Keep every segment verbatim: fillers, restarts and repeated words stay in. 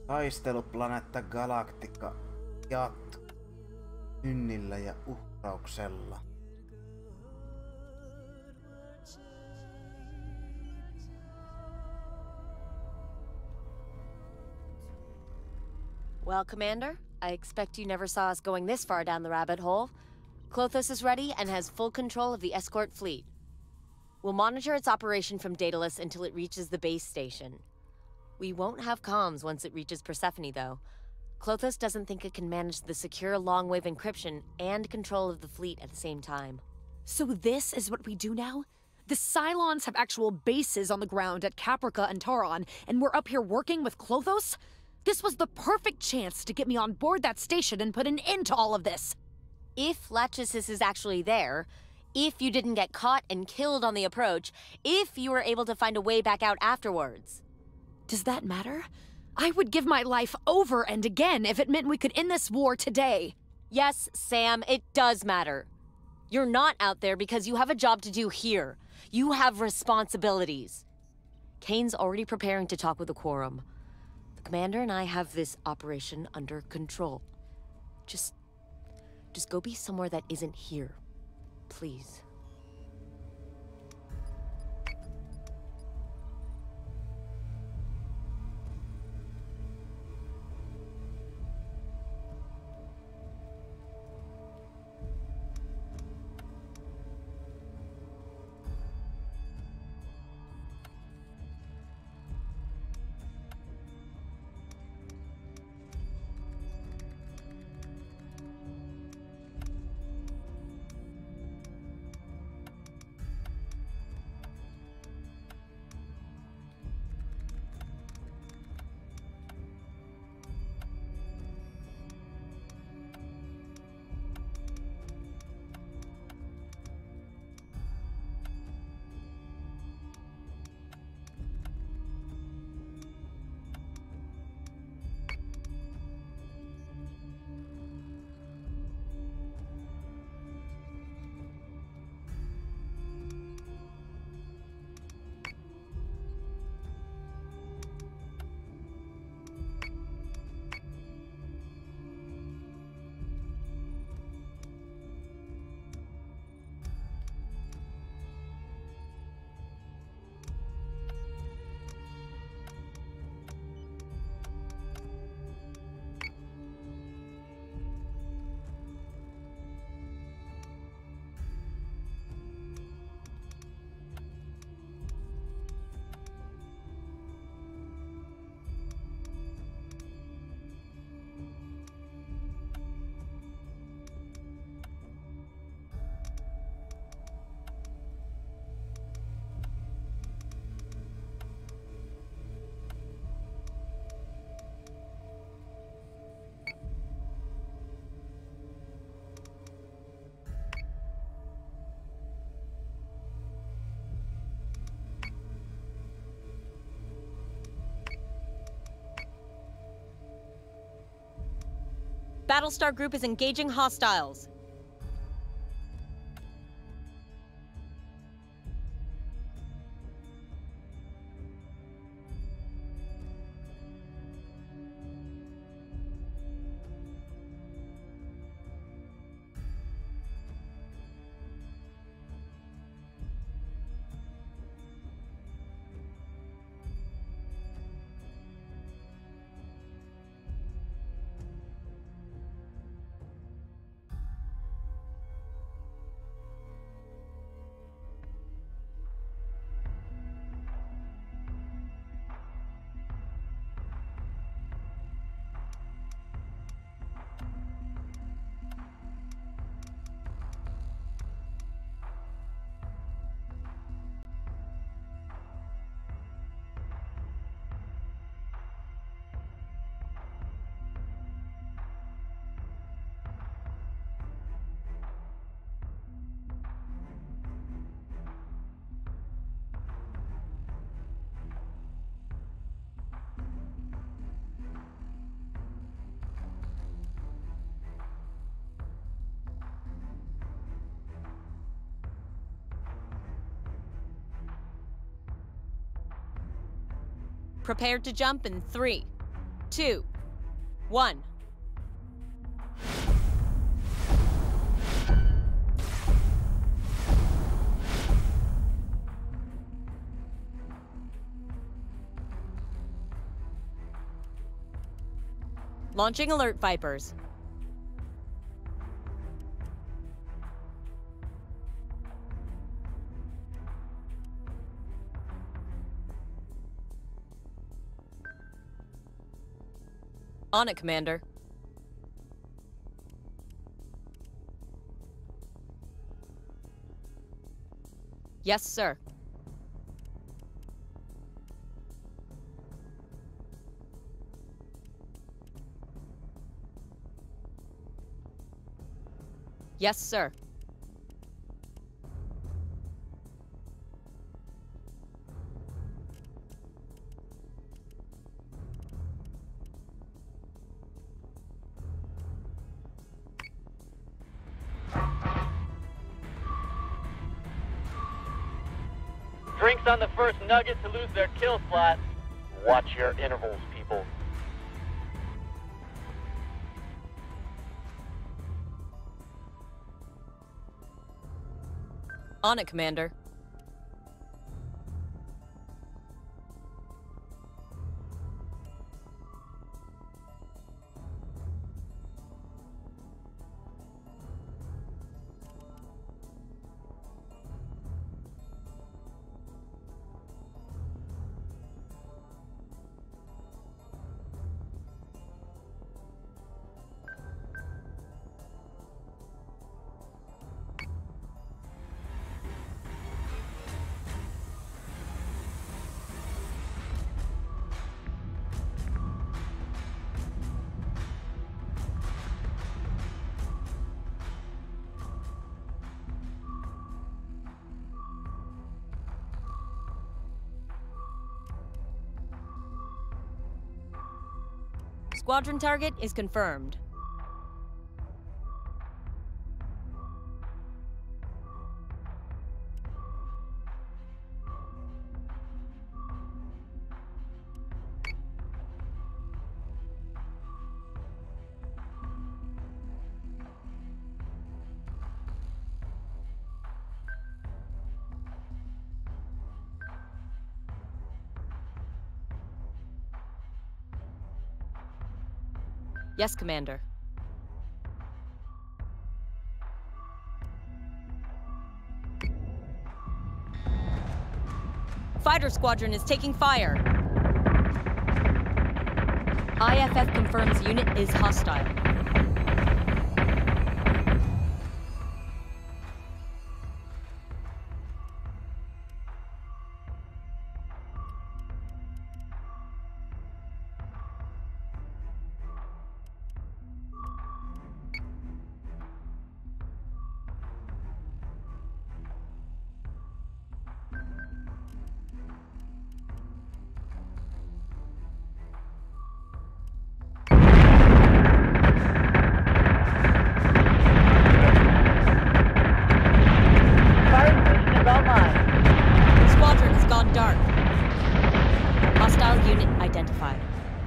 Taisteluplaneetta Galactica jatkuu ynnillä ja uhrauksella. Well, Commander, I expect you never saw us going this far down the rabbit hole. Klothos is ready and has full control of the escort fleet. We'll monitor its operation from Daedalus until it reaches the base station. We won't have comms once it reaches Persephone, though. Klothos doesn't think it can manage the secure long-wave encryption and control of the fleet at the same time. So this is what we do now? The Cylons have actual bases on the ground at Caprica and Tauron, and we're up here working with Klothos? This was the perfect chance to get me on board that station and put an end to all of this. If Lachesis is actually there, if you didn't get caught and killed on the approach, if you were able to find a way back out afterwards. Does that matter? I would give my life over and again if it meant we could end this war today. Yes, Sam, it does matter. You're not out there because you have a job to do here. You have responsibilities. Kane's already preparing to talk with the Quorum. The Commander and I have this operation under control. Just... just go be somewhere that isn't here. Please. Battlestar Group is engaging hostiles. Prepared to jump in three, two, one. Launching alert, Vipers. On it, Commander. Yes, sir. Yes, sir. Drinks on the first nugget to lose their kill slot. Watch your intervals, people. On it, Commander. Squadron target is confirmed. Yes, Commander. Fighter squadron is taking fire. I F F confirms unit is hostile. Identified.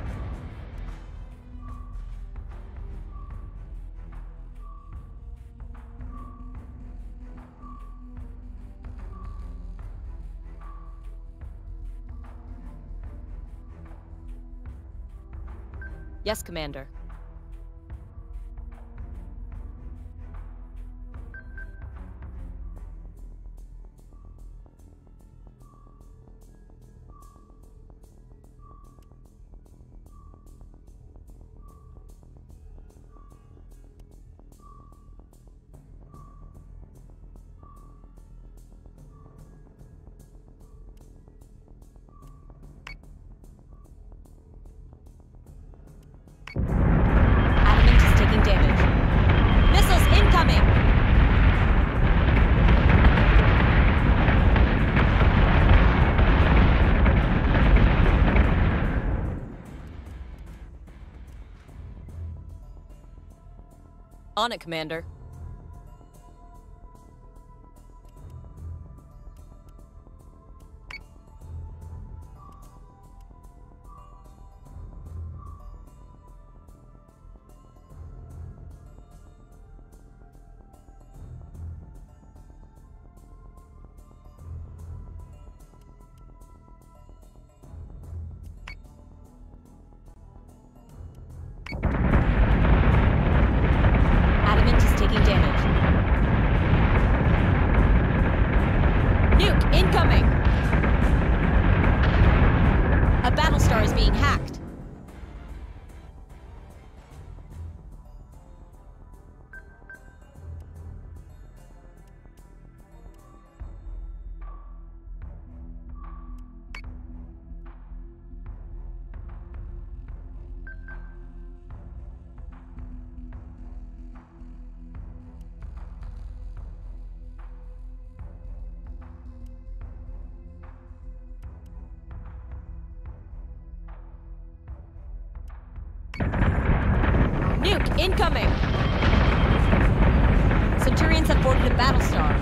Yes, Commander. Adamant is taking damage. Missiles incoming! On it, Commander. Nuke, incoming! Centurions have boarded a Battlestar.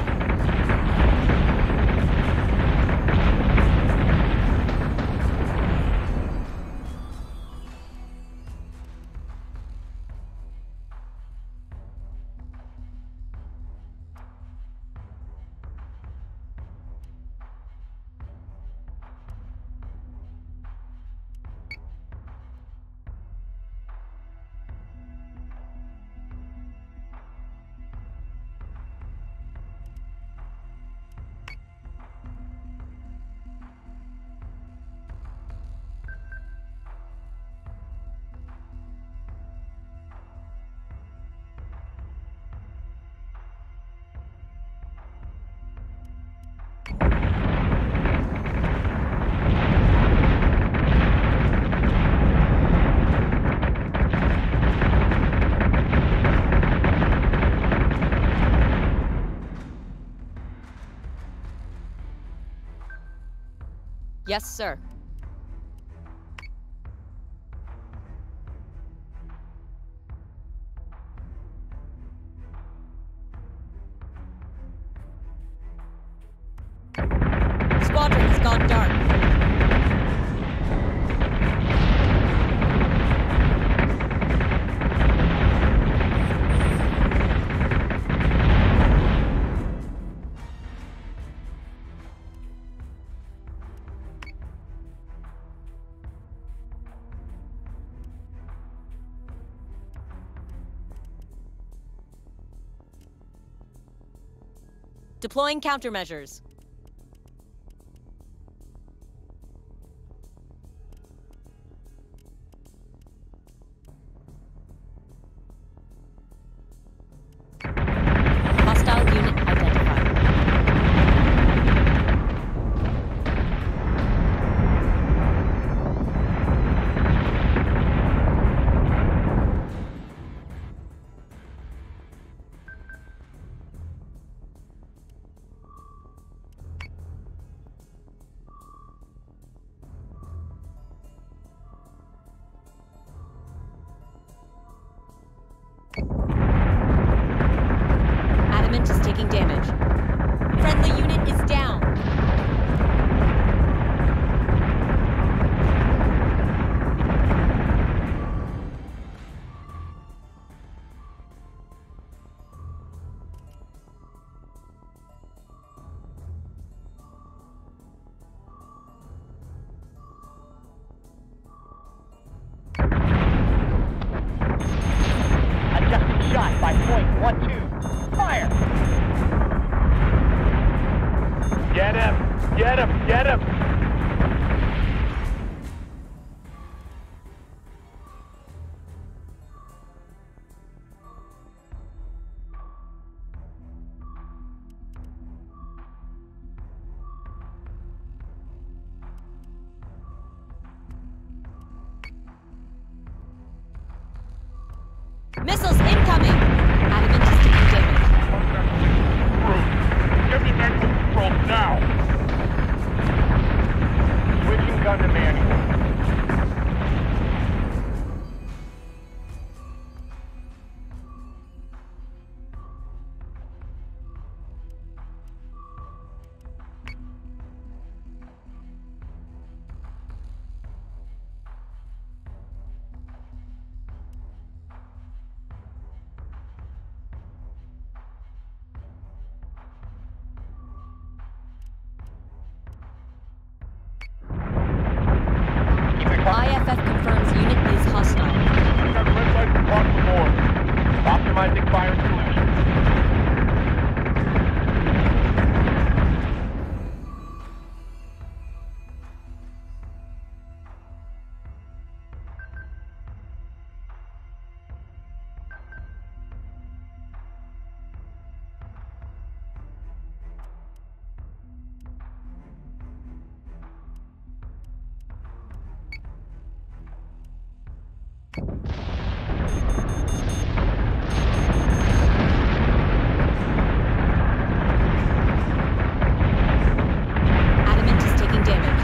Yes, sir. Squadron has gone dark. Deploying countermeasures. Hostile unit identified. Adamant is taking damage. Friendly unit is down. Adjusting shot by point one two. Fire! Get him! Get him! Get him! Missiles incoming! Adamant is taking damage. Give me manual control now! Switching gun to manual. I F F confirms unit is hostile. Got red lights across the board. Optimizing fire solution. Adamant is taking damage.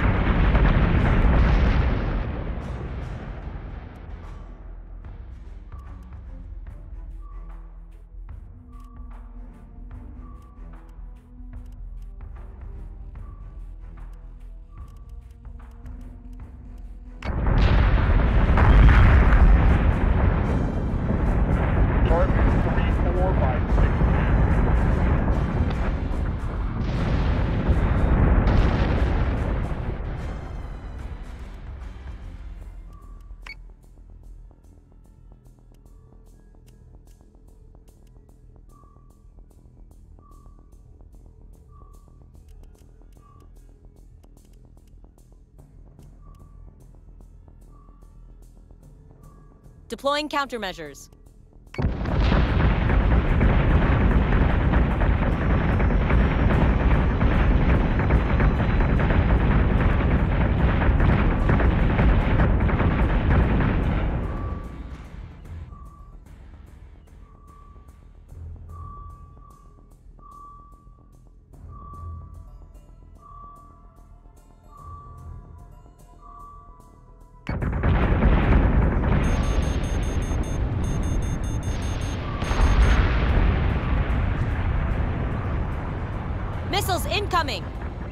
Deploying countermeasures. Missiles incoming!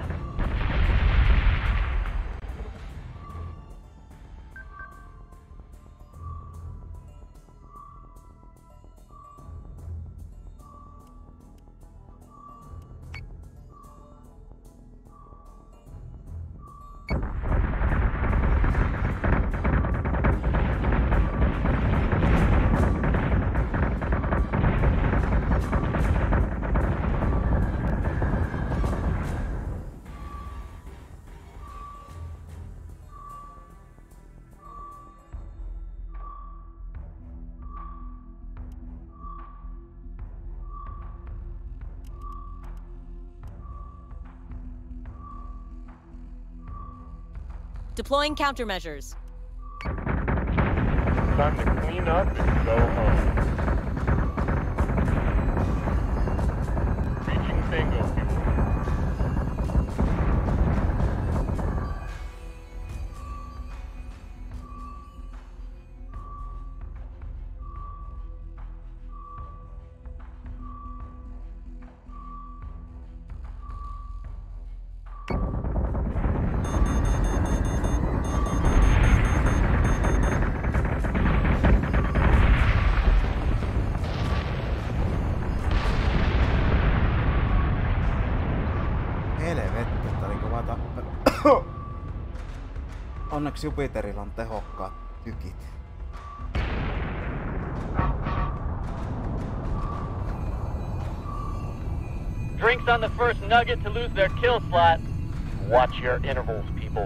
Deploying countermeasures. Time to clean up and go home. Reaching bingo fuel. Helvetti, että oli kova tappelu. Onneksi Jupiterilla on tehokkaat tykit. Drinks on the first nugget to lose their kill slot. Watch your intervals, people.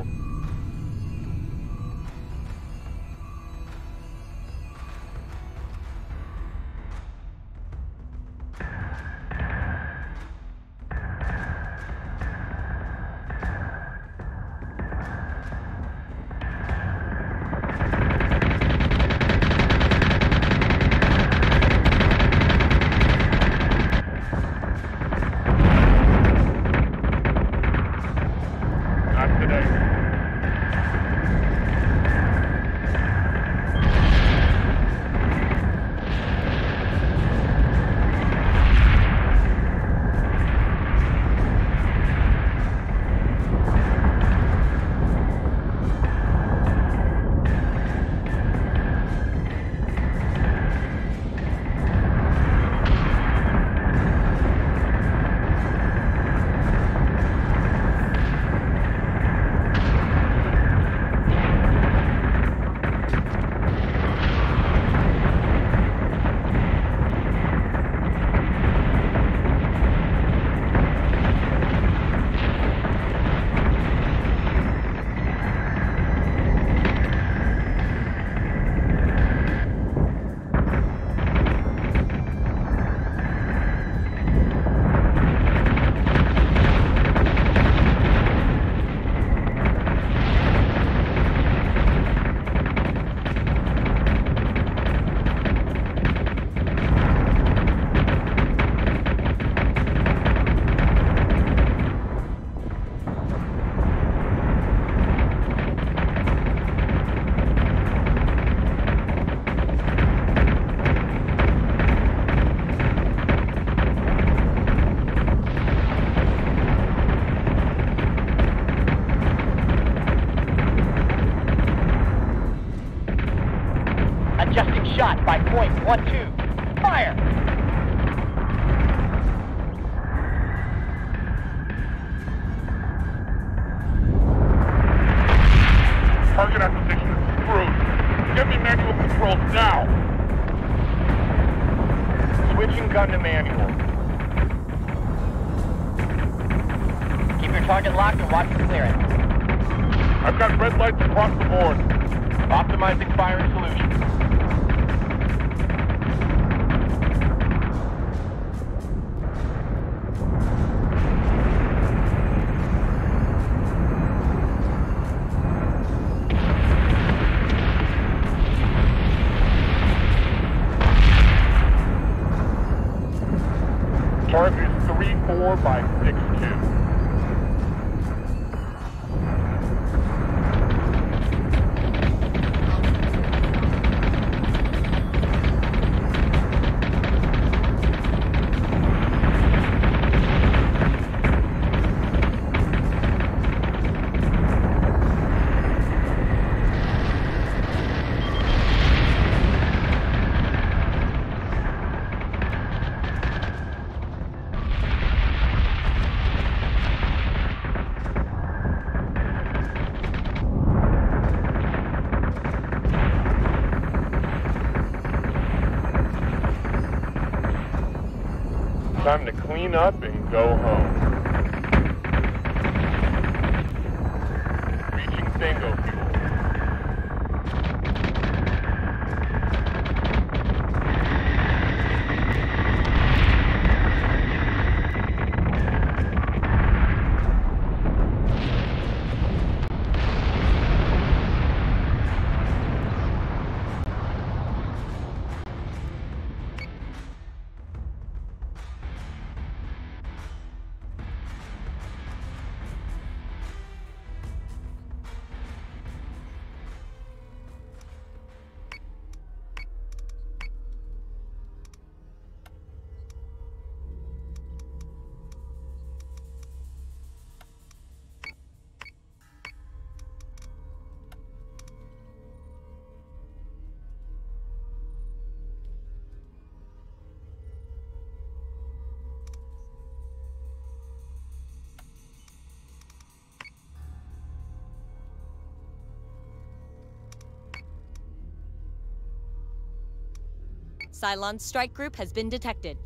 Shot by point one two. Fire! Target acquisition is screwed. Give me manual controls now. Switching gun to manual. Keep your target locked and watch for clearance. I've got red lights across the board. Optimizing firing solution. Time to clean up and go home. Reaching Tango fuel. Cylon's strike group has been detected.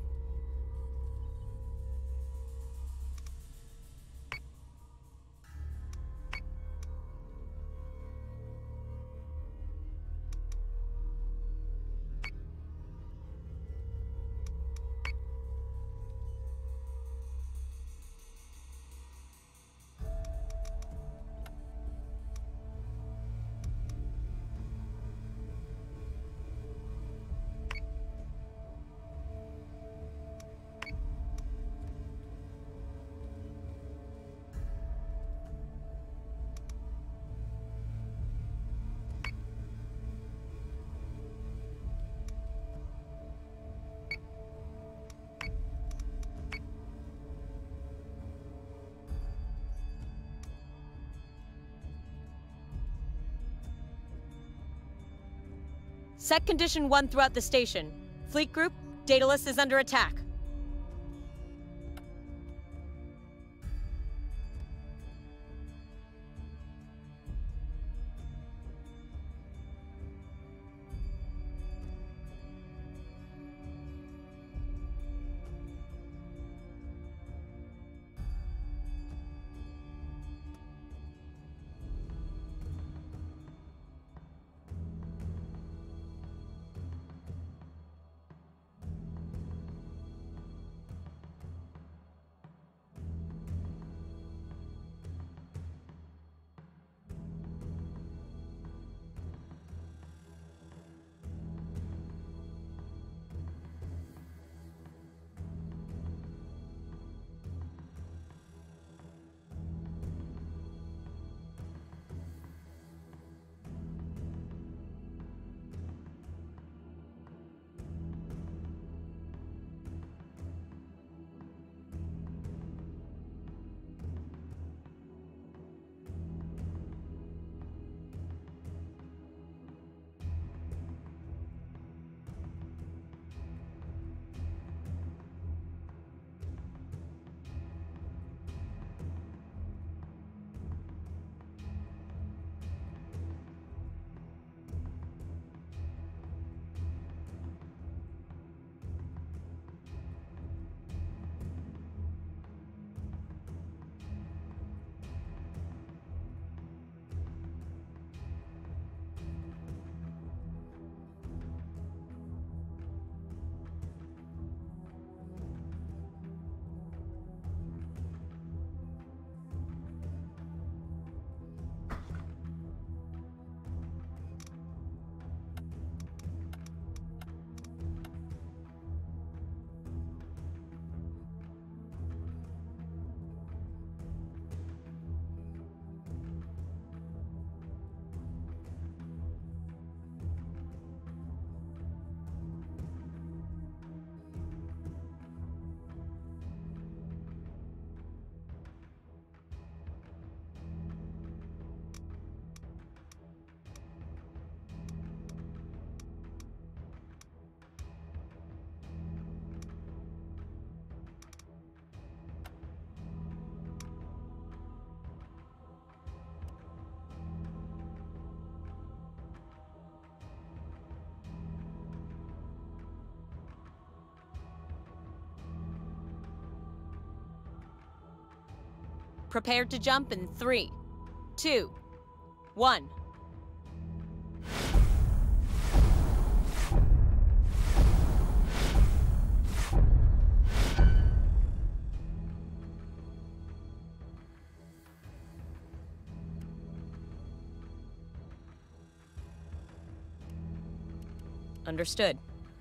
Set condition one throughout the station. Fleet group, Daedalus is under attack. Prepare to jump in three, two, one. Understood.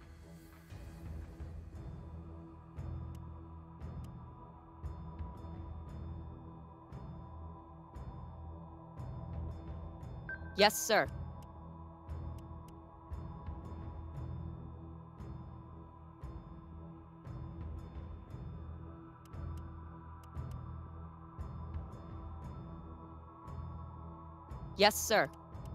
Yes, sir. Yes, sir.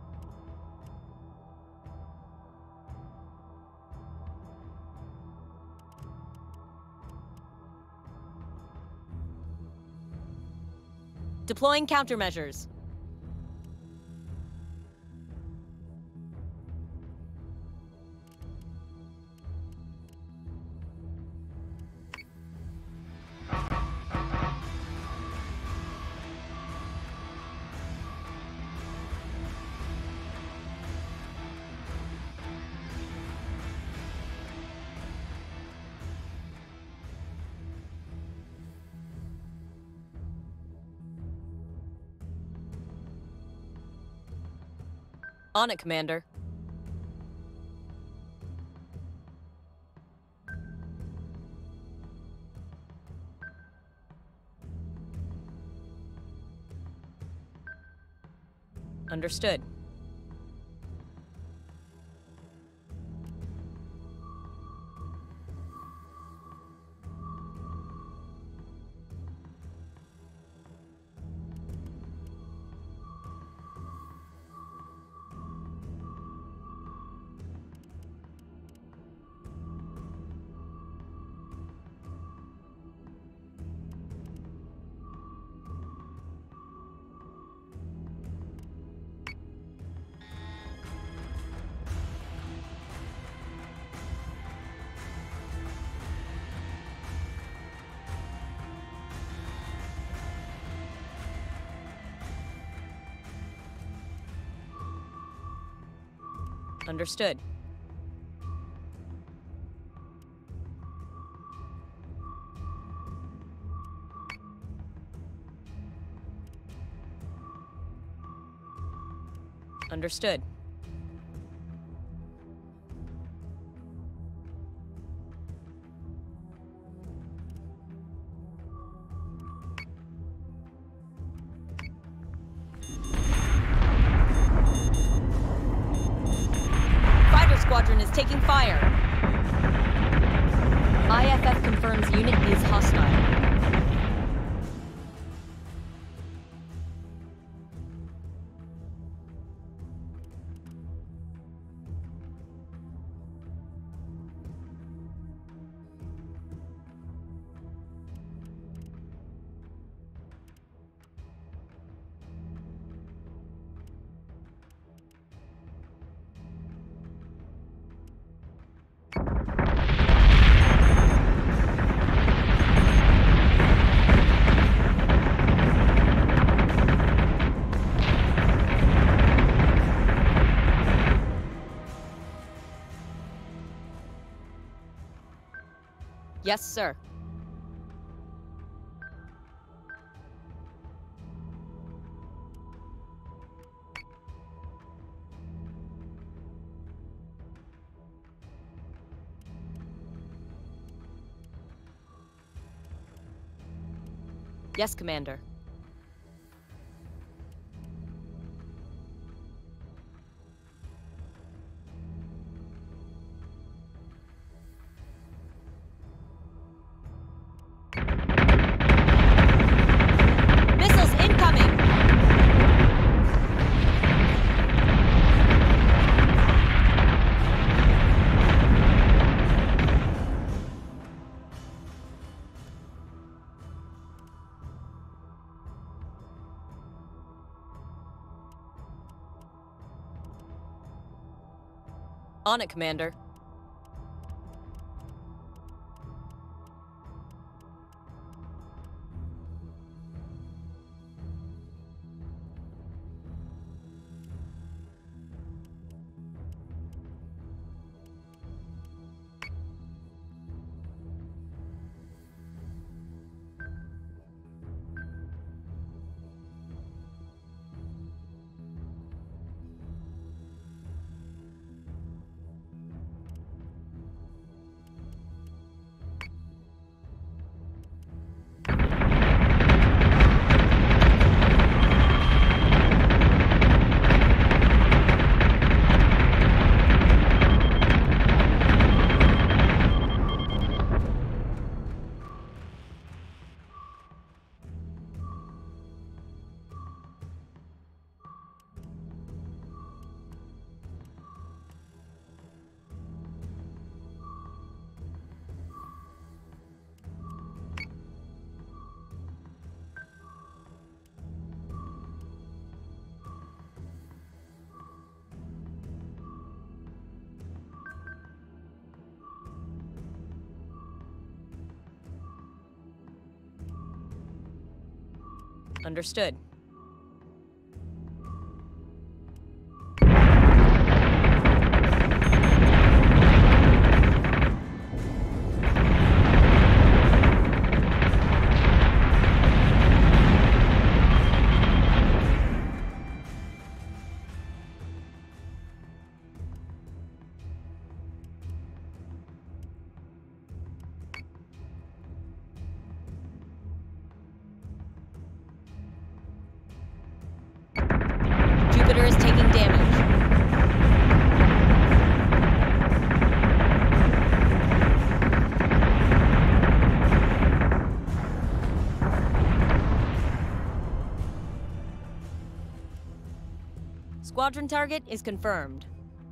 Deploying countermeasures. On it, Commander. Understood. Understood. Understood. Squadron is taking fire. I F F confirms unit is hostile. Yes, sir. Yes, Commander. On it, Commander. Understood. Jupiter is taking damage. Squadron target is confirmed.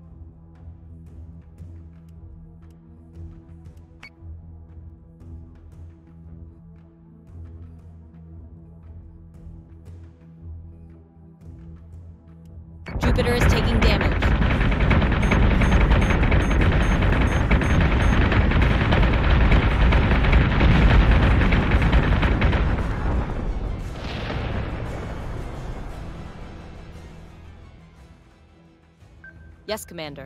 Jupiter is taking damage. Yes, Commander.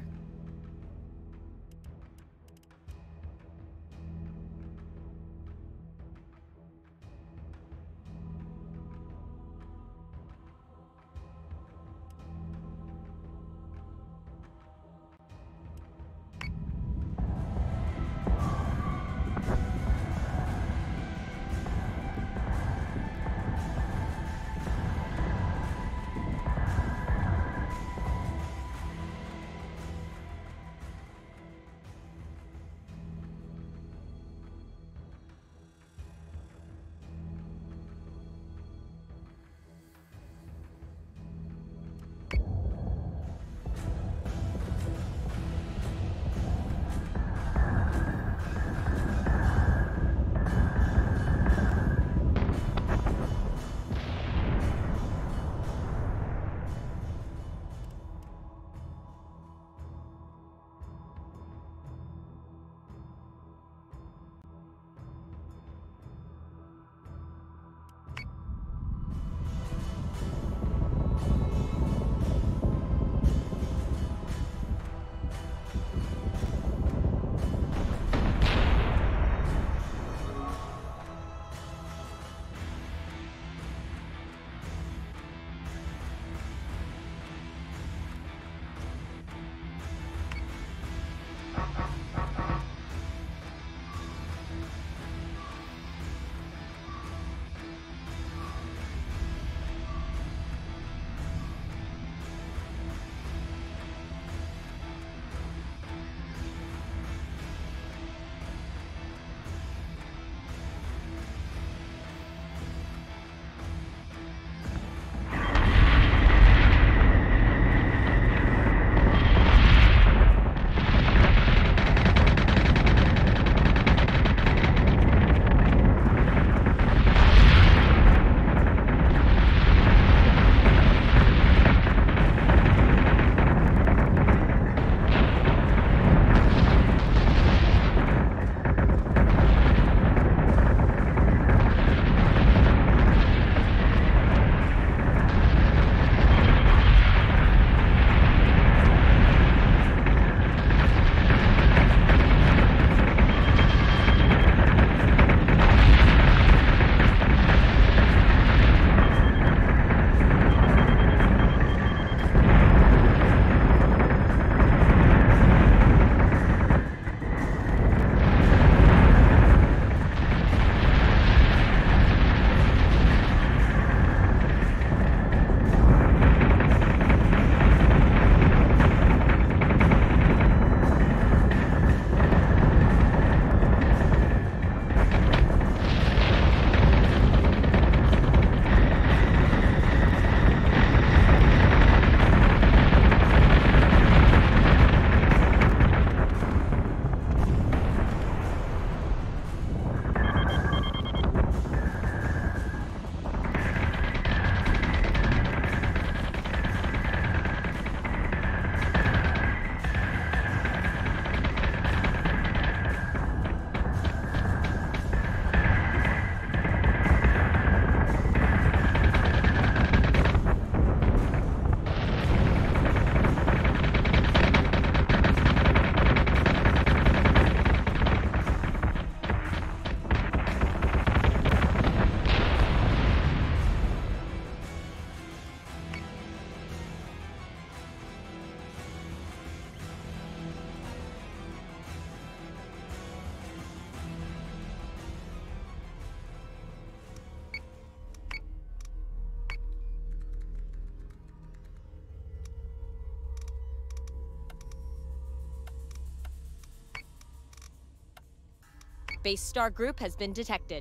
Base Star Group has been detected.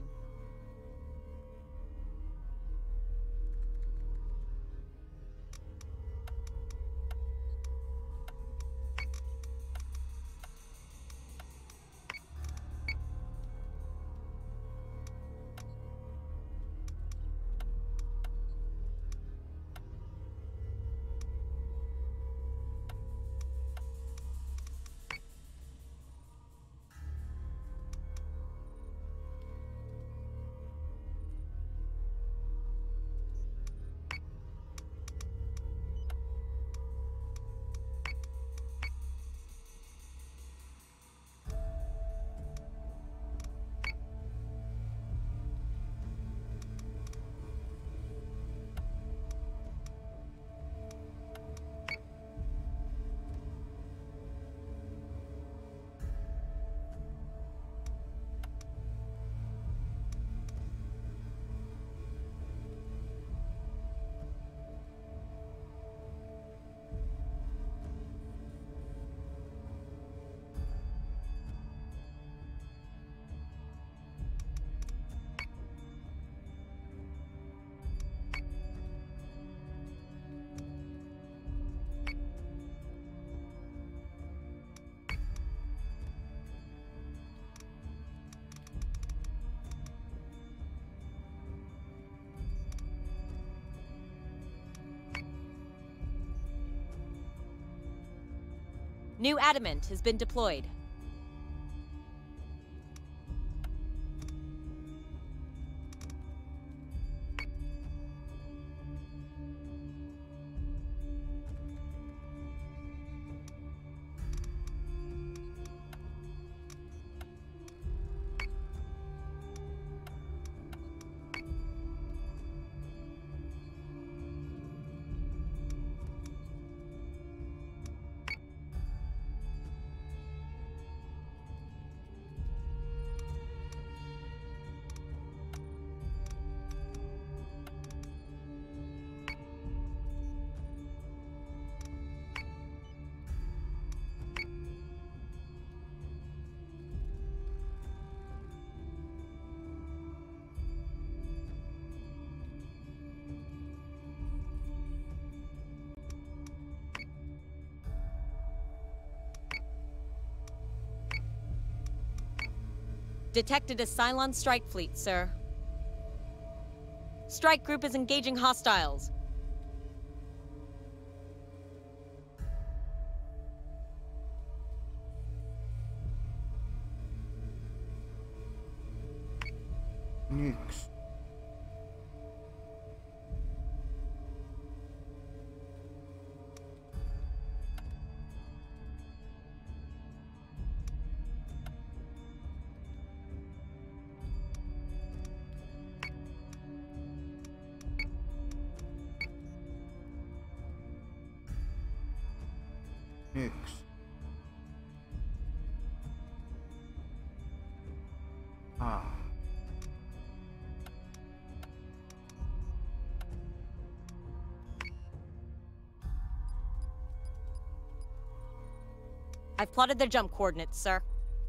New adamant has been deployed. Detected a Cylon strike fleet, sir. Strike group is engaging hostiles. Nukes. Nukes. Ah. I've plotted their jump coordinates, sir.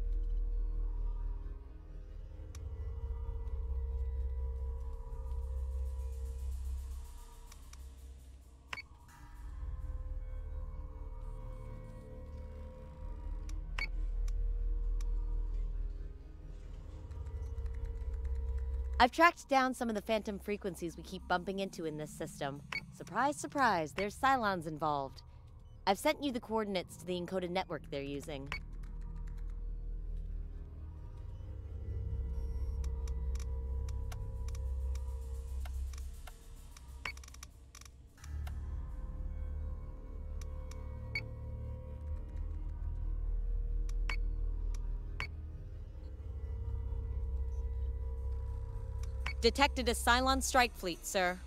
I've tracked down some of the phantom frequencies we keep bumping into in this system. Surprise, surprise, there's Cylons involved. I've sent you the coordinates to the encoded network they're using. Detected a Cylon strike fleet, sir.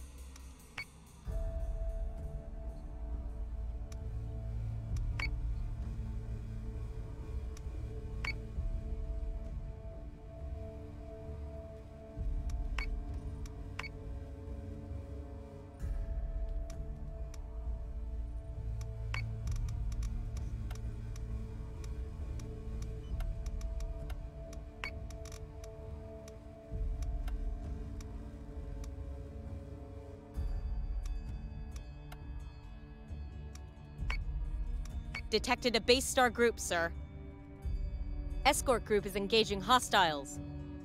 Detected a base star group, sir. Escort group is engaging hostiles.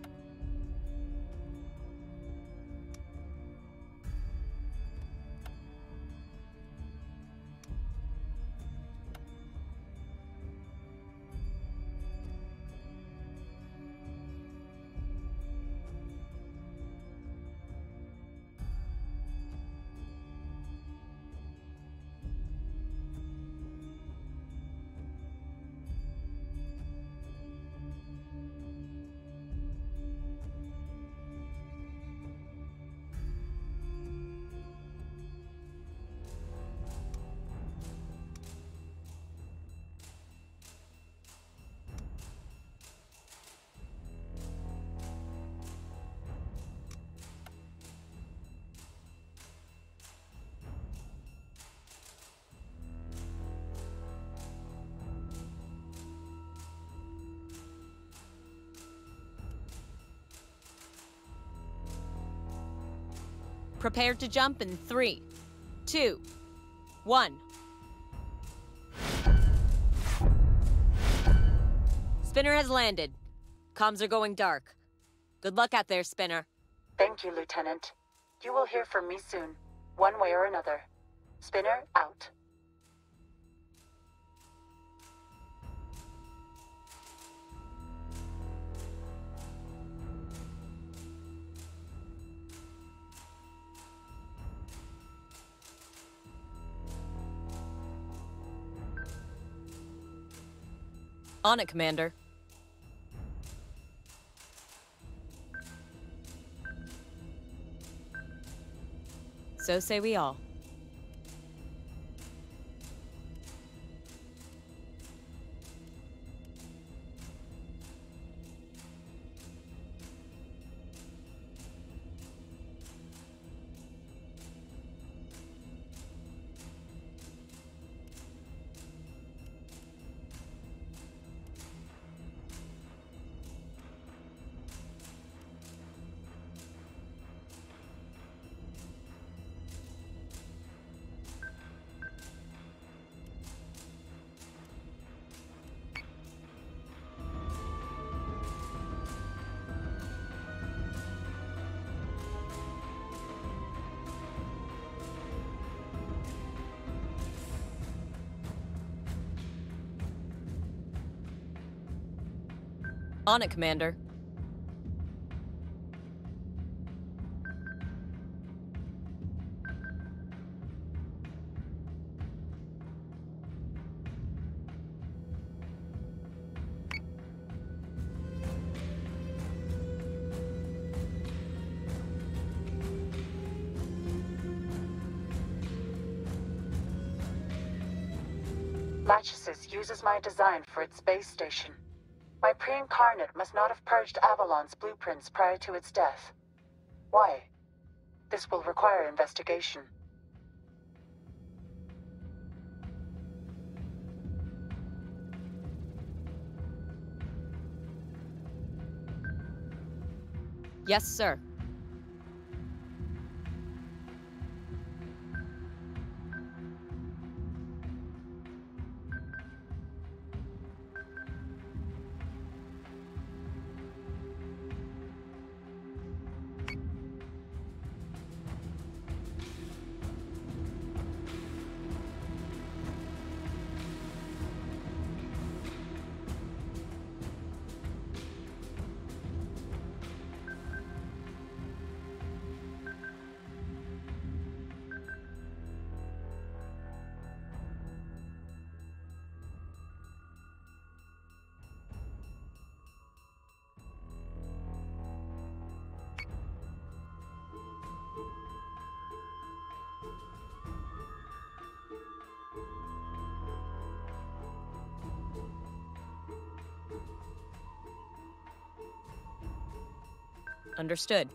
Prepare to jump in three, two, one. Spinner has landed. Comms are going dark. Good luck out there, Spinner. Thank you, Lieutenant. You will hear from me soon, one way or another. Spinner, out. On it, Commander. So say we all. On it, Commander. Lachesis uses my design for its base station. My pre-incarnate must not have purged Avalon's blueprints prior to its death. Why? This will require investigation. Yes, sir. Understood.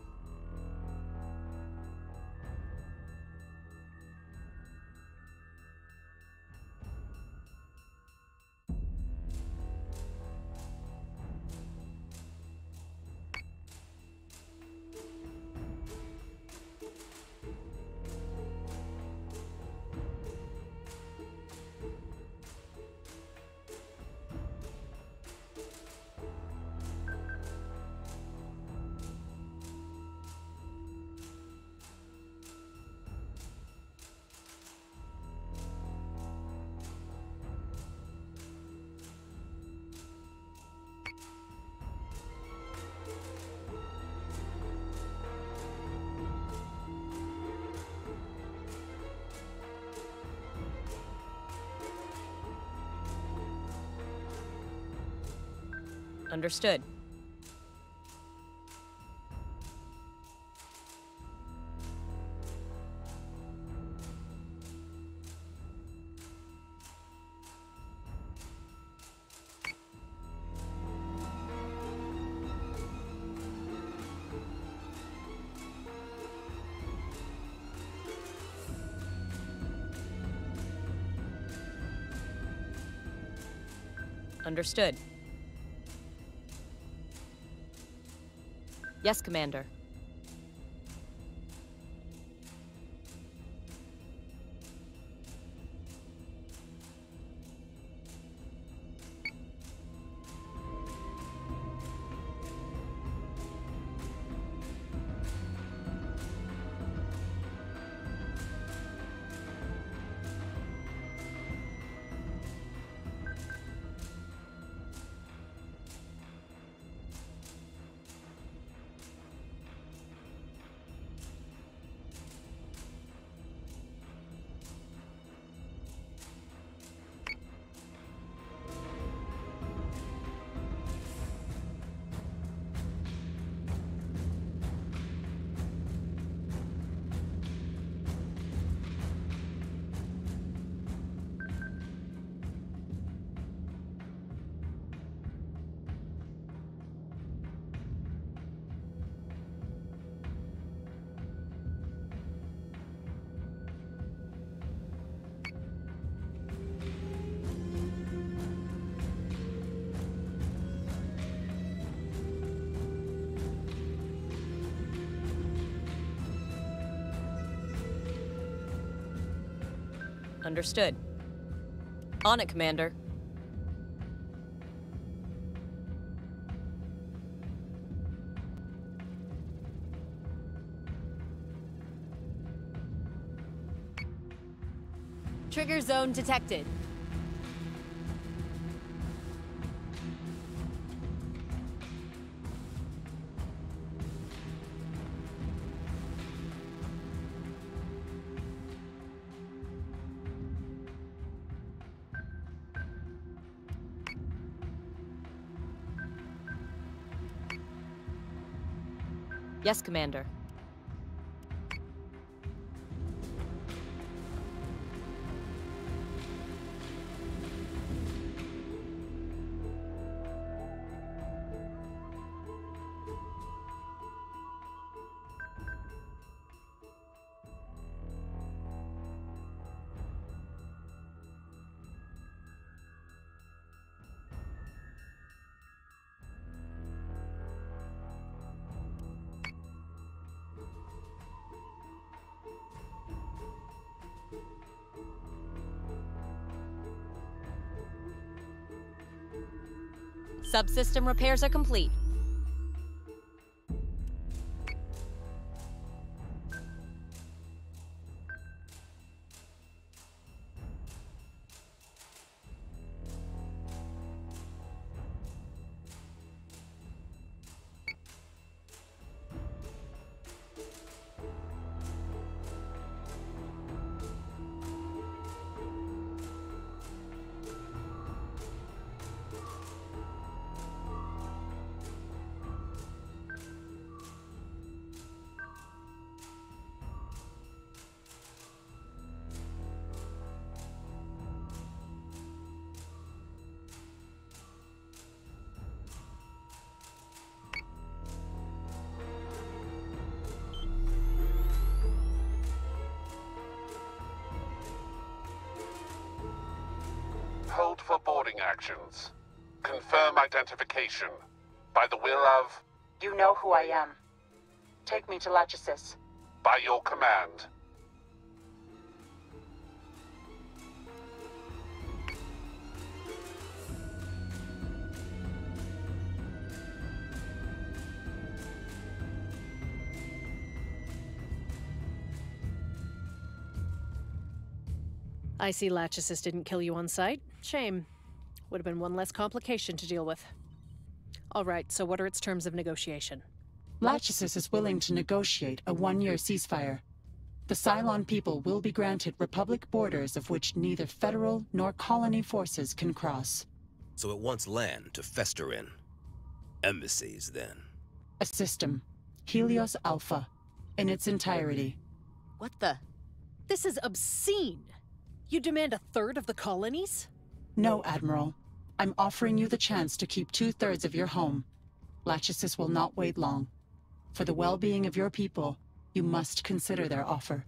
Understood. Understood. Yes, Commander. Understood. On it, Commander. Trigger zone detected. Yes, Commander. Subsystem repairs are complete. Hold for boarding actions. Confirm identification. By the will of... You know who I am. Take me to Lachesis. By your command. I see Lachesis didn't kill you on sight. Shame. Would have been one less complication to deal with. All right, so what are its terms of negotiation? Lachesis is willing to negotiate a one-year ceasefire. The Cylon people will be granted Republic borders of which neither federal nor colony forces can cross. So it wants land to fester in. embassies, then? A system. Helios Alpha. In its entirety. What the? This is obscene. You demand a third of the colonies? No, Admiral. I'm offering you the chance to keep two-thirds of your home. Lachesis will not wait long. For the well-being of your people, you must consider their offer.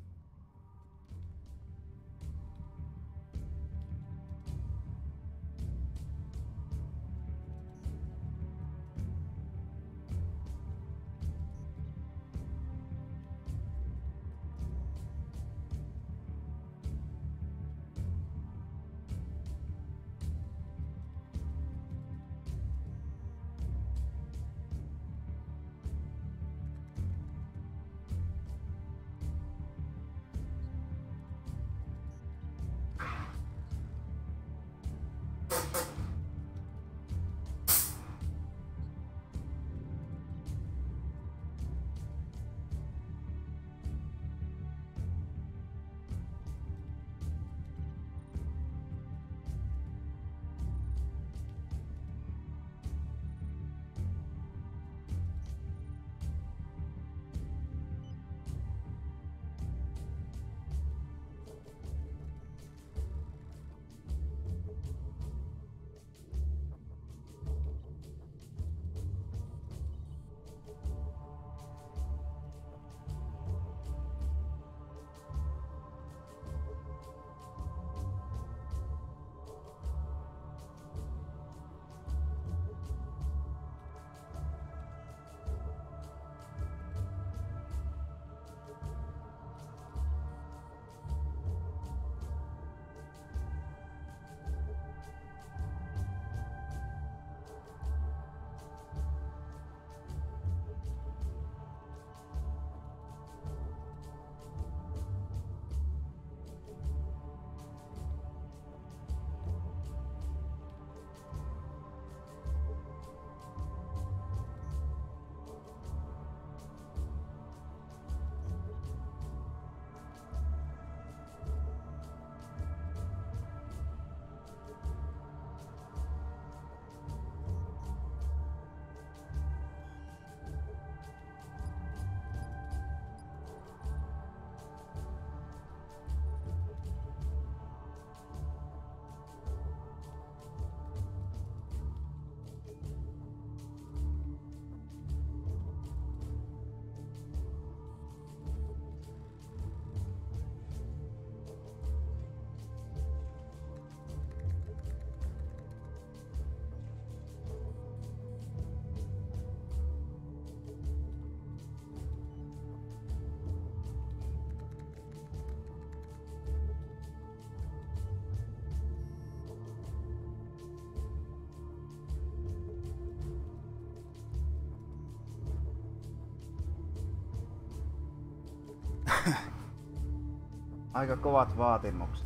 Aika kovat vaatimukset.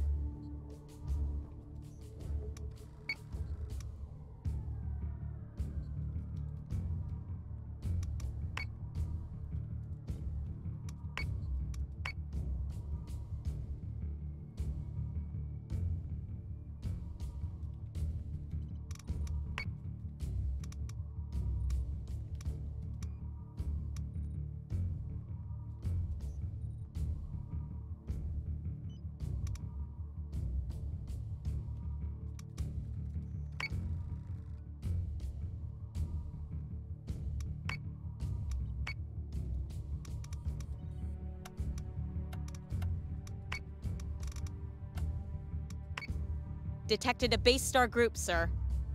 Detected a base star group, sir.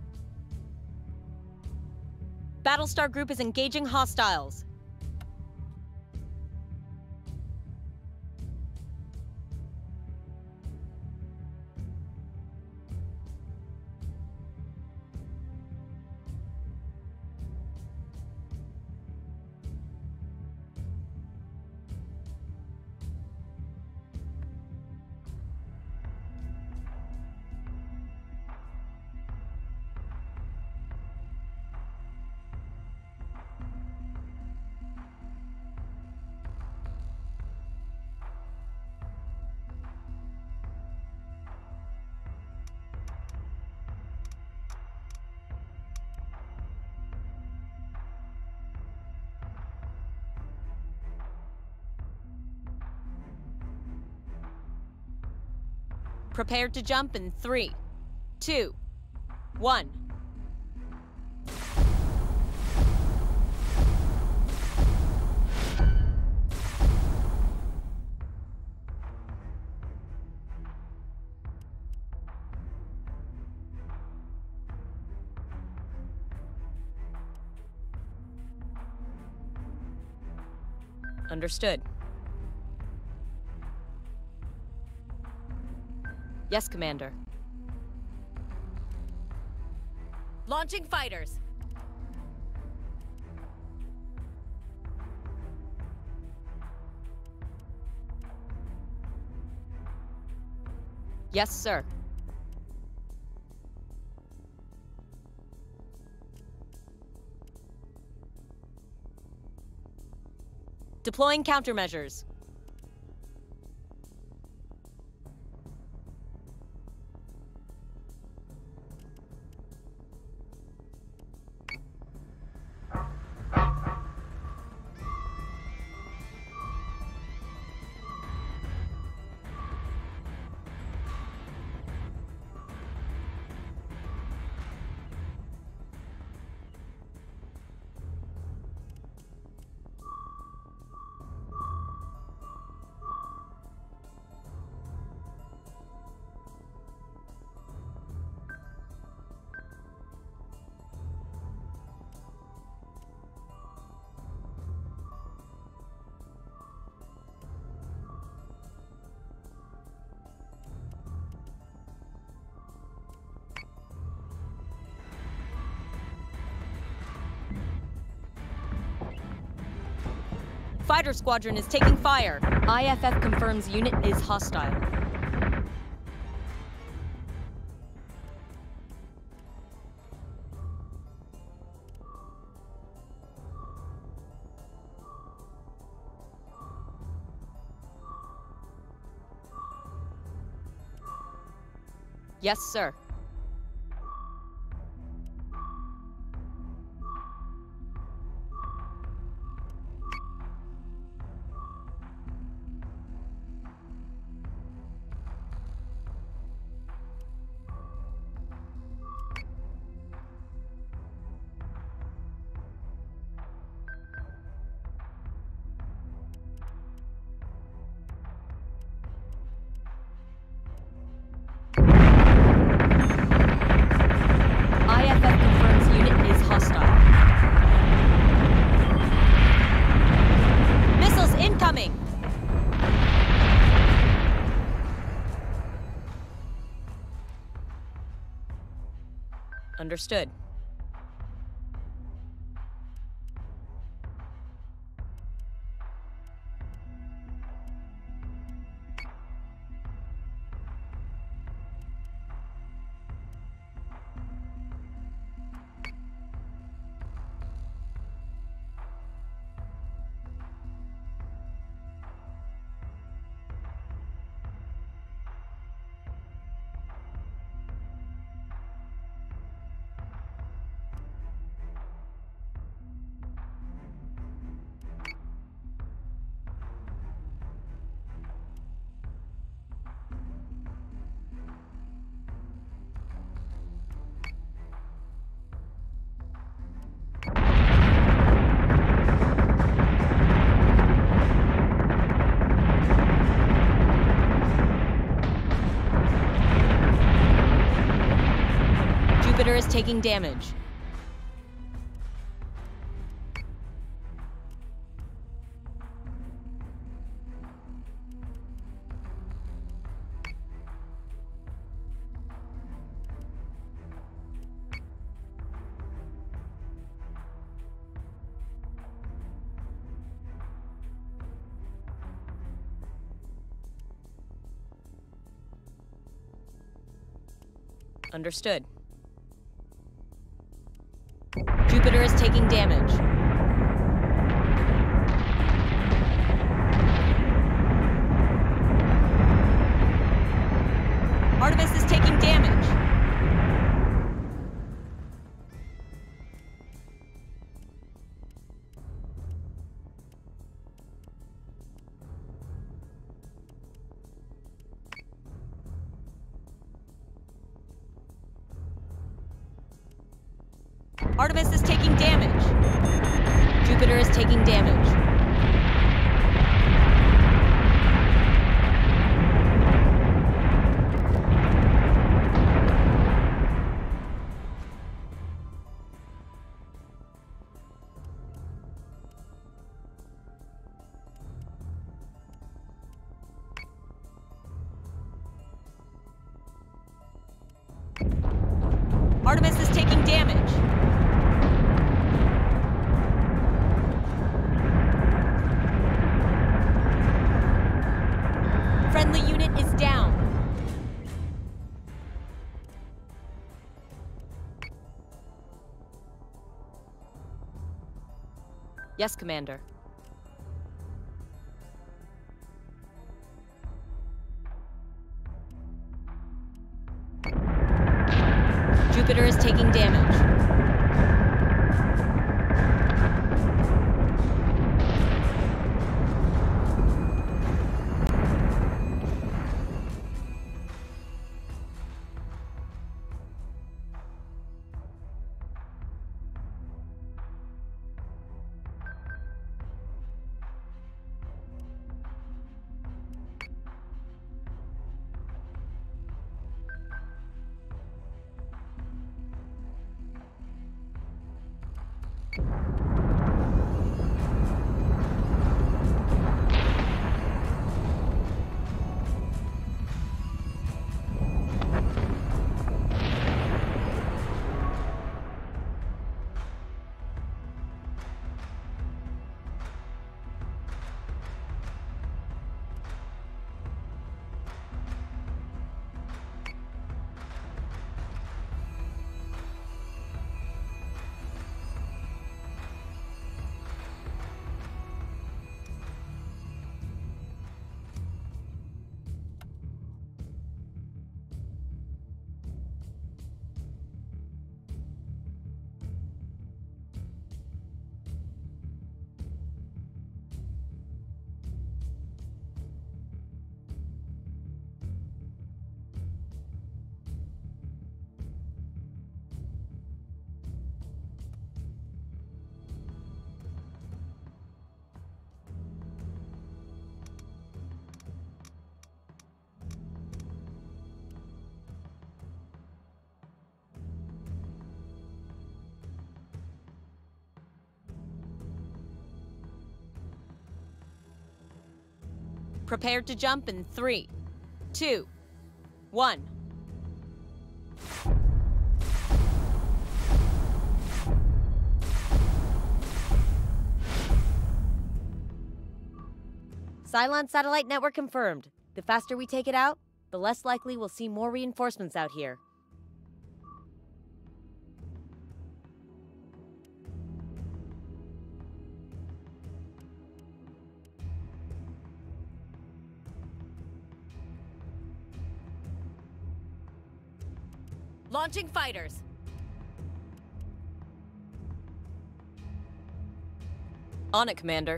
Battlestar group is engaging hostiles. Prepare to jump in three, two, one. Understood. Yes, Commander. Launching fighters. Yes, sir. Deploying countermeasures. Fighter squadron is taking fire. I F F confirms unit is hostile. Yes, sir. I F F confirms unit is hostile. Missiles incoming! Understood. Jupiter is taking damage. Understood. Jupiter is taking damage. Artemis is taking damage. Artemis is taking damage. Jupiter is taking damage. Artemis is taking damage. Friendly unit is down. Yes, Commander. Jupiter is taking damage. Prepared to jump in three, two, one. Cylon satellite network confirmed. The faster we take it out, the less likely we'll see more reinforcements out here. Launching fighters. On it, Commander.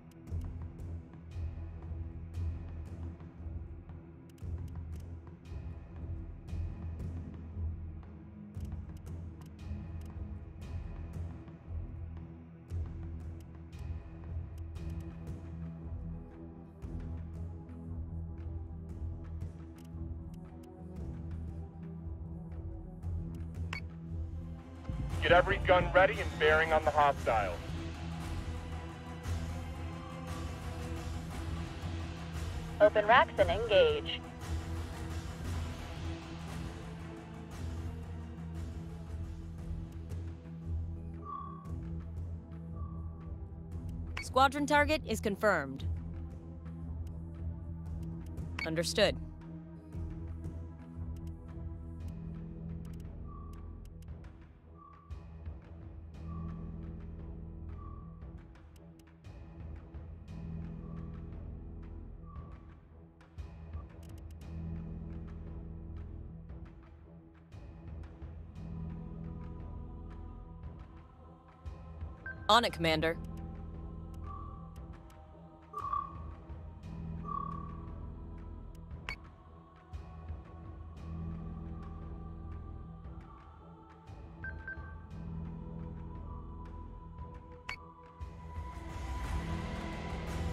Get every gun ready and bearing on the hostiles. Open racks and engage. Squadron target is confirmed. Understood. On it, Commander.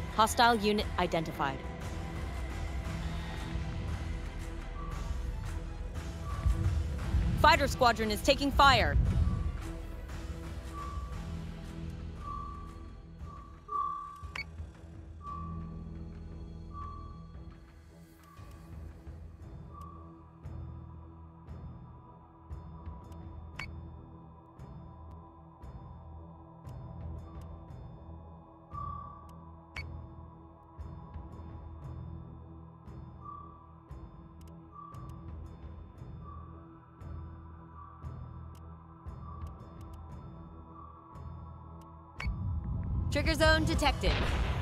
Hostile unit identified. Fighter squadron is taking fire. Trigger zone detected.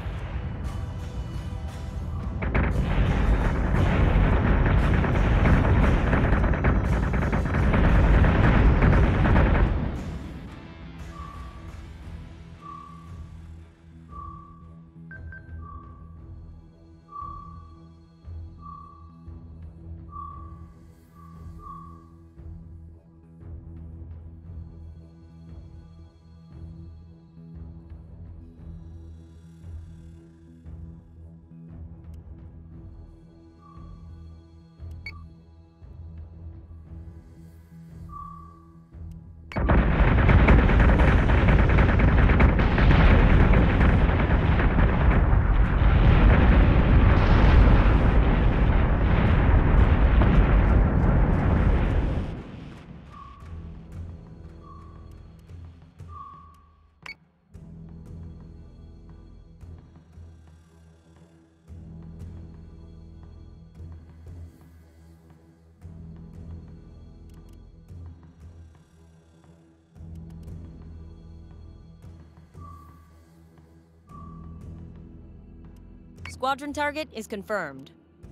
Squadron target is confirmed.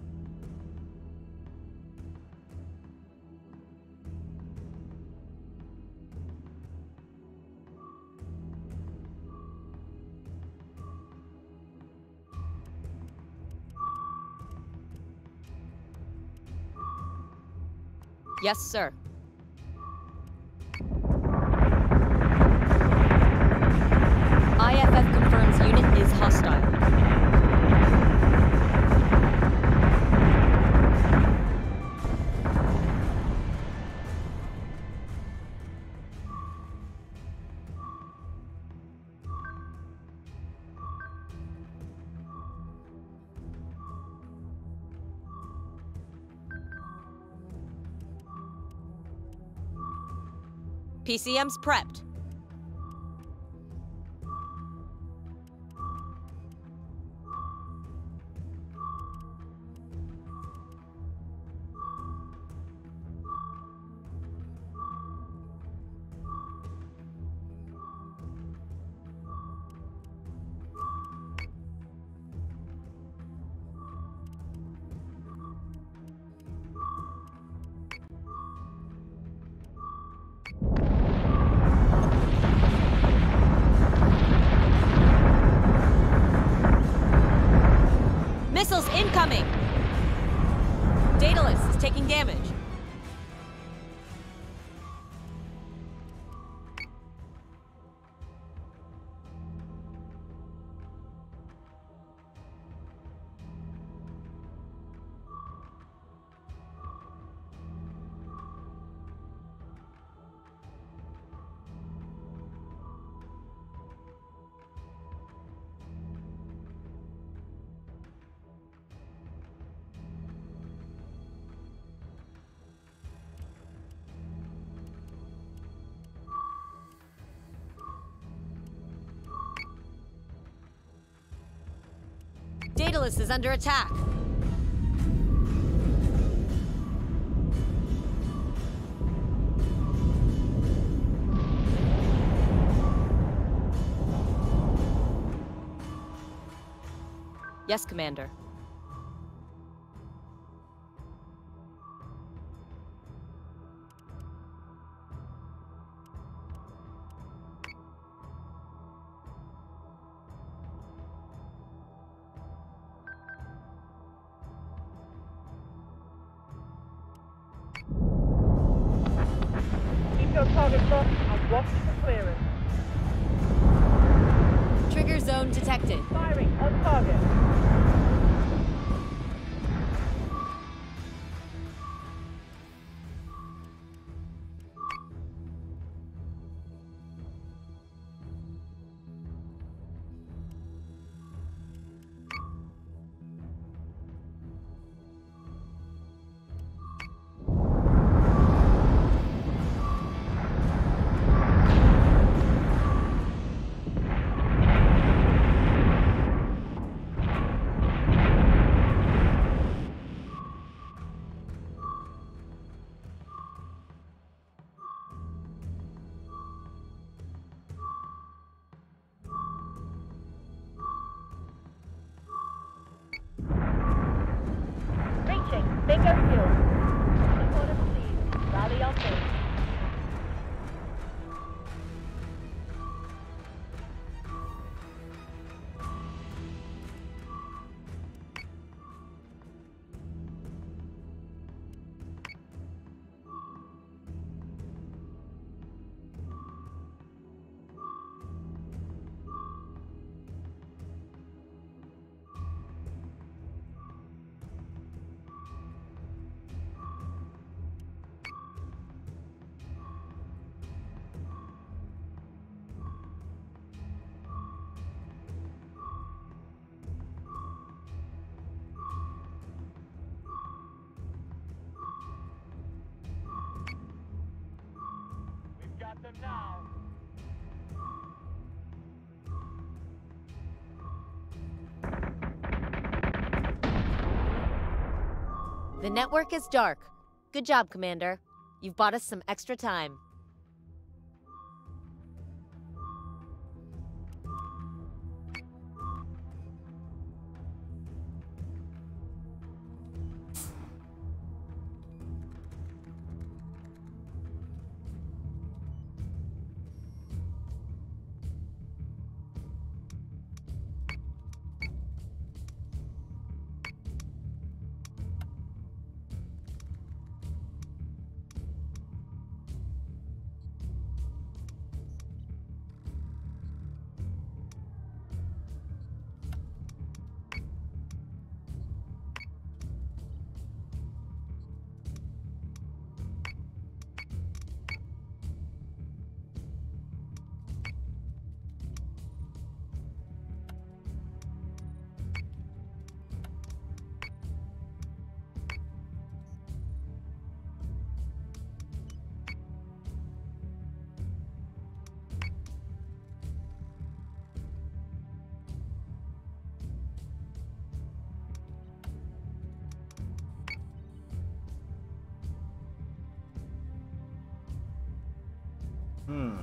Yes, sir. I F F confirms unit is hostile. P C M's prepped. Missiles incoming! Daedalus is taking damage. Daedalus is under attack. Yes, Commander. Trigger zone detected. Firing on target. Bingo fuel. Support us, please. Rally on base. Got them now. The network is dark. Good job, Commander. You've bought us some extra time. Hmm.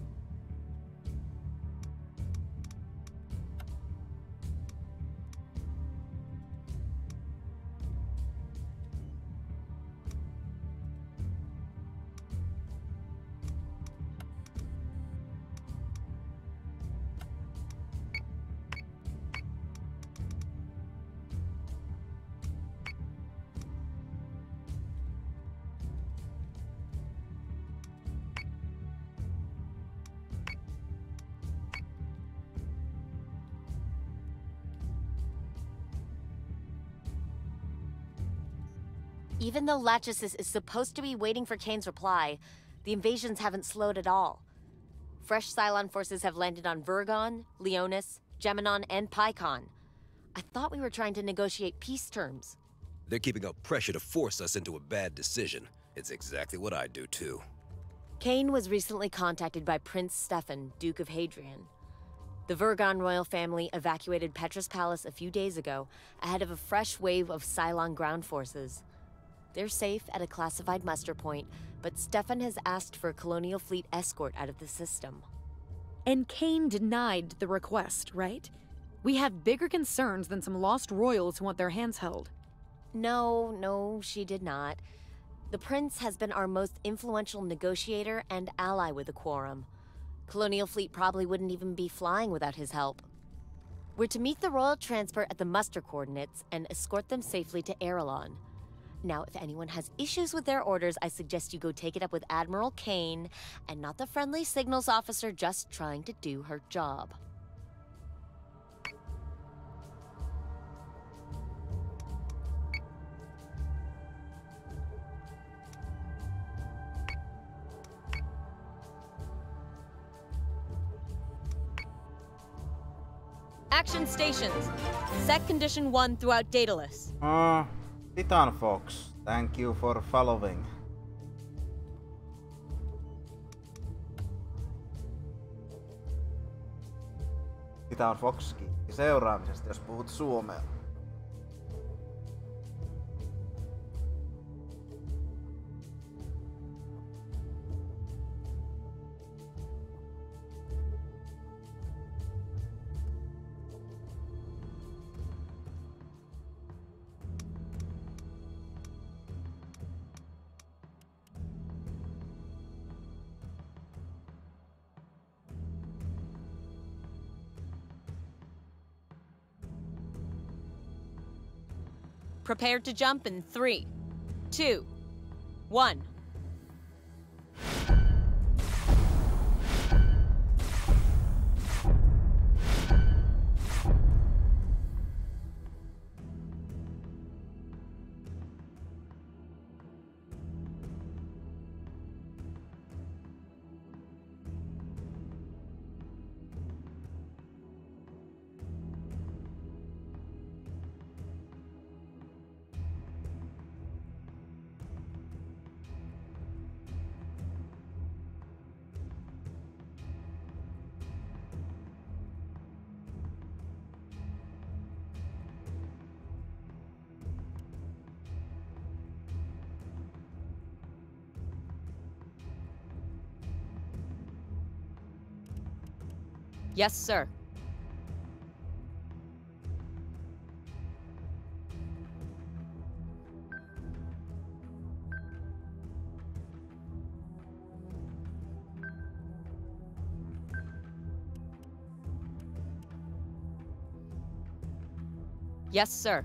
Even though Lachesis is supposed to be waiting for Kane's reply, the invasions haven't slowed at all. Fresh Cylon forces have landed on Vergon, Leonis, Geminon, and Pycon. I thought we were trying to negotiate peace terms. They're keeping up pressure to force us into a bad decision. It's exactly what I'd do, too. Kane was recently contacted by Prince Stefan, Duke of Hadrian. The Vergon royal family evacuated Petrus Palace a few days ago, ahead of a fresh wave of Cylon ground forces. They're safe at a classified muster point, but Stefan has asked for a Colonial Fleet escort out of the system. And Kane denied the request, right? We have bigger concerns than some lost royals who want their hands held. No, no, she did not. The Prince has been our most influential negotiator and ally with the Quorum. Colonial Fleet probably wouldn't even be flying without his help. We're to meet the royal transport at the muster coordinates and escort them safely to Erelon. Now, if anyone has issues with their orders, I suggest you go take it up with Admiral Kane, and not the friendly signals officer just trying to do her job. Action stations. Set condition one throughout Daedalus. Uh, Titan Fox, thank you for following. Titan Fox kiitti seuraamisesta, jos puhut suomea. Prepare to jump in three, two, one. Yes, sir. Yes, sir.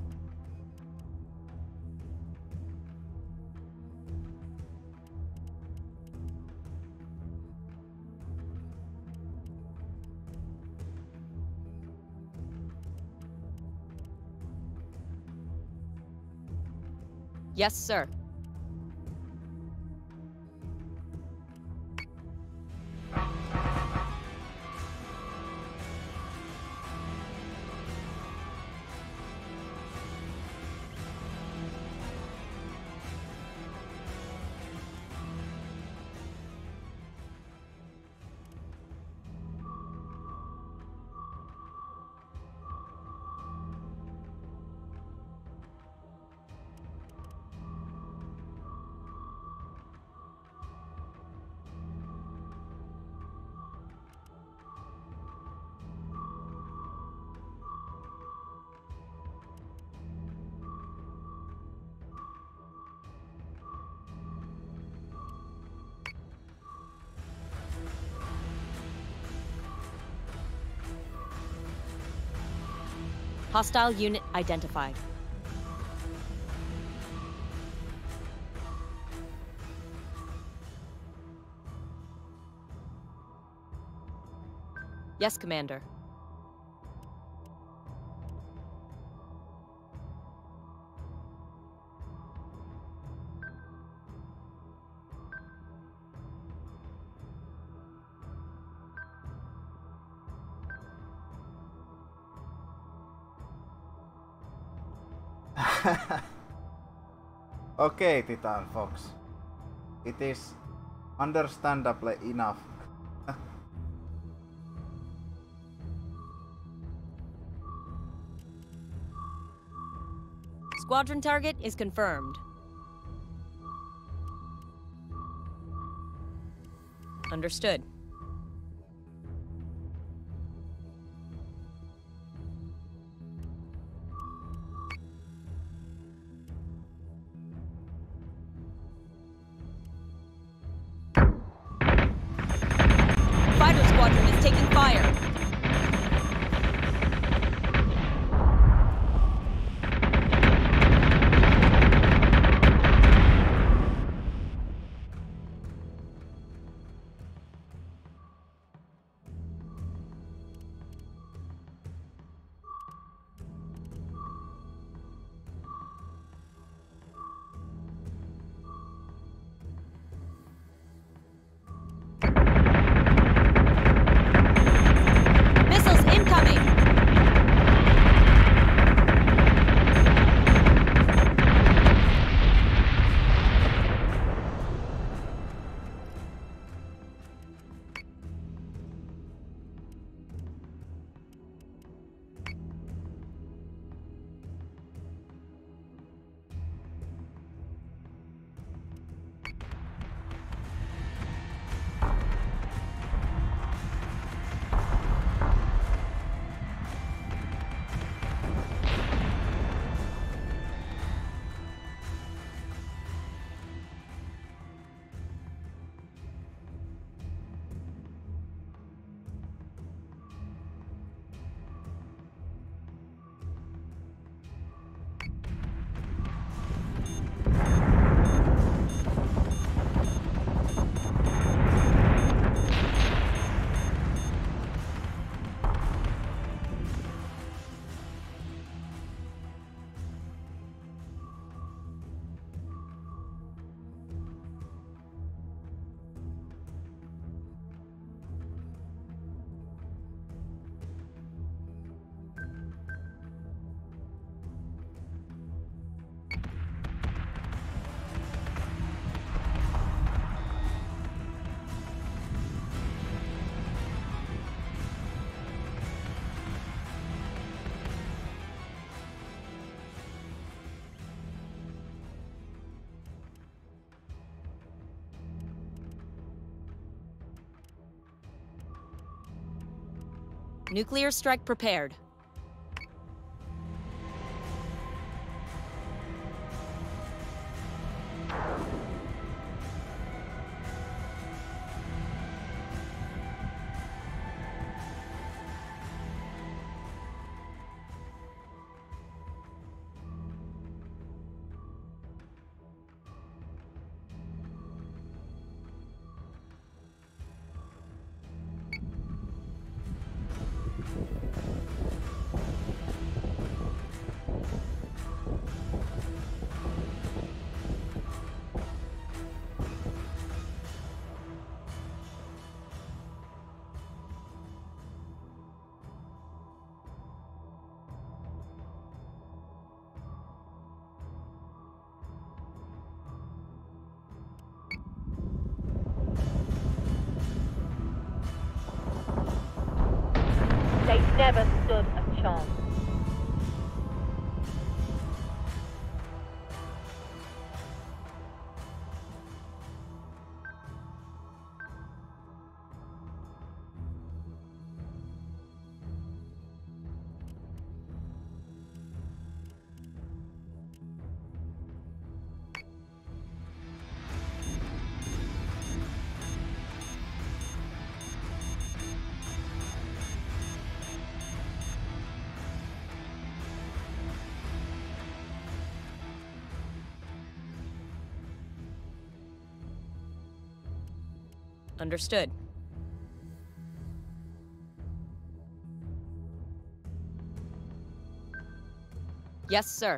Yes, sir. Hostile unit identified. Yes, Commander. Okay, Titan Fox. It is understandably enough. Squadron target is confirmed. Understood. Fighter squadron is taking fire. Nuclear strike prepared. They never stood a chance. Understood. Yes, sir.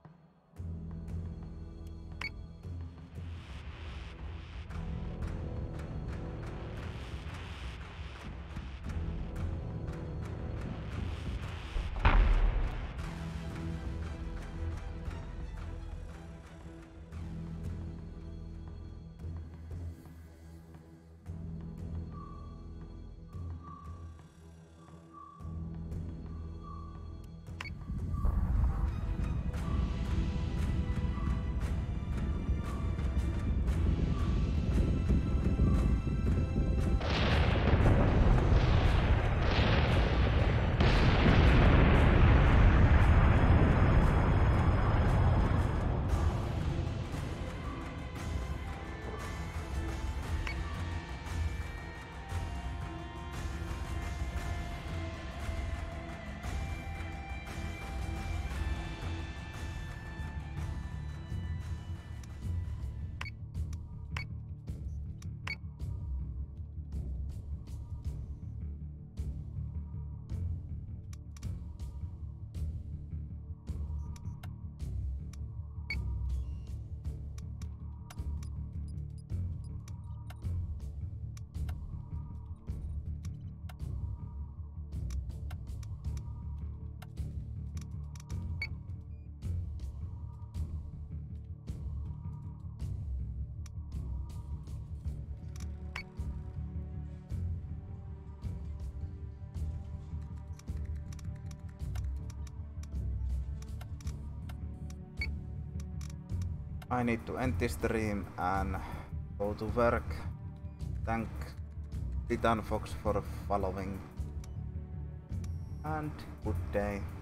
I need to end this stream and go to work. Thank Titan Fox for following. And good day.